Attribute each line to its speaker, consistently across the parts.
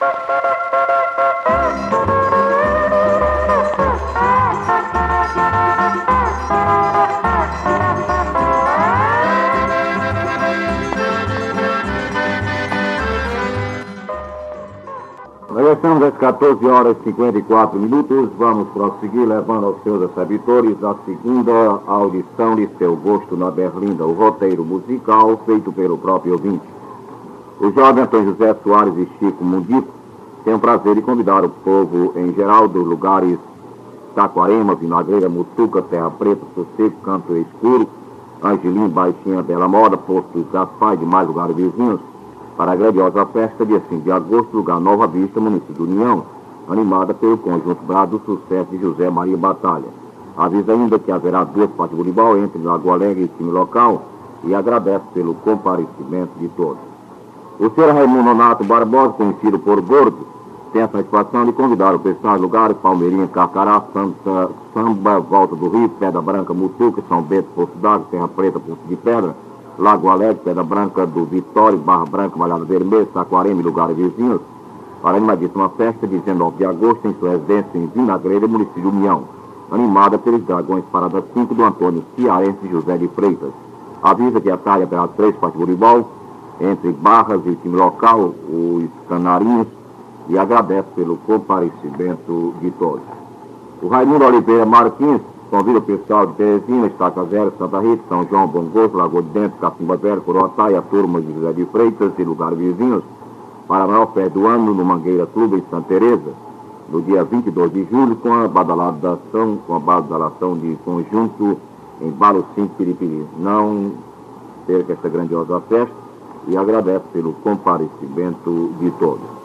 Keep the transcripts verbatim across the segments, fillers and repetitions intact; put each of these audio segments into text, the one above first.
Speaker 1: Nós estamos às quatorze horas e cinquenta e quatro minutos. Vamos prosseguir levando aos seus receptores a segunda audição de Seu Gosto na Berlinda, o roteiro musical feito pelo próprio ouvinte. O jovem Antônio José Soares e Chico Mundico têm o prazer de convidar o povo em geral dos lugares Taquarema, Vinagreira, Mutuca, Terra Preta, Sossego, Canto Escuro, Angelim, Baixinha, Bela Moda, Posto Gaspar e demais lugares vizinhos, para a grandiosa festa dia cinco de agosto, lugar Nova Vista, município do União, animada pelo conjunto Brado do Sucesso de José Maria Batalha. Avisa ainda que haverá duas partes de voleibol entre Lagoa Alegre e time local e agradece pelo comparecimento de todos. O senhor Raimundo Nonato Barbosa, conhecido por Gordo, tem a satisfação de convidar o pessoal de lugares Palmeirinha, Carcará, Santa, Samba, Volta do Rio, Pedra Branca, Mutuca, São Bento, Poço d'Água, Terra Preta, Poço de Pedra, Lago Alegre, Pedra Branca do Vitória, Barra Branca, Malhada Vermelha, Taquarema e lugares vizinhos, para a animadíssima festa de dezenove de agosto em sua residência em Vinagreira, município de União, animada pelos dragões Parada cinco do Antônio Cearense José de Freitas. Avisa que a tarde haverá três partes de voleibol entre Barras e time local, os Canarinhos, e agradece pelo comparecimento de todos. O Raimundo Oliveira Martins convida o pessoal de Teresina, Estaca Zero, Santa Rita, São João, Bom Gosto, Lagoa de Dentro, Cacimba Velho, Coroatá e a turma de José de Freitas e lugares vizinhos para a maior festa do ano no Mangueira Clube em Santa Teresa, no dia vinte e dois de julho, com a badalação, com a badalação de conjunto em Balo cinco Piripiri. Não perca esta grandiosa festa e agradece pelo comparecimento de todos.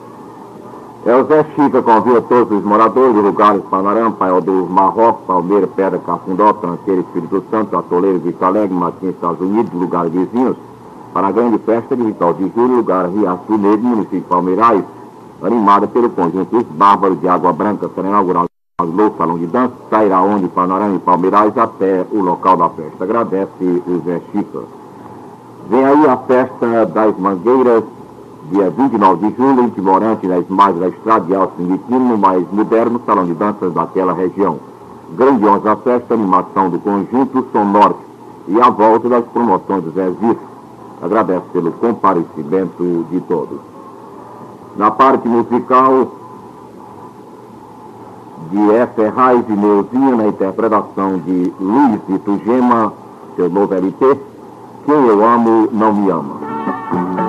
Speaker 1: É o Zé Chica convida todos os moradores de lugares Panarama, Paiol do Marrocos, Palmeira, Pedra, Cafundó, Tranqueira, Espírito Santo, Atoleiro, Vista Alegre, Martins, Estados Unidos, lugares vizinhos, para a grande festa de vinte e nove de julho, lugar Riacho do Negro, município de Palmeirais, animada pelo conjunto Os Bárbaros de Água Branca, será inaugurado no Salão de Dança, sairá onde Panarama e Palmeirais até o local da festa. Agradece o Zé Chica. Vem aí a festa das Mangueiras, dia vinte e nove de julho, em Timorante, nas margens da estrada de Alto Sindicino, no mais moderno salão de danças daquela região. Grandiosa festa, animação do conjunto Som Norte e a volta das promoções do Zé Zico. Agradece pelo comparecimento de todos. Na parte musical de F. Ferraz e Neuzinha, na interpretação de Luiz Vito Gema, seu novo L P, Quem Eu Amo Não Me Ama.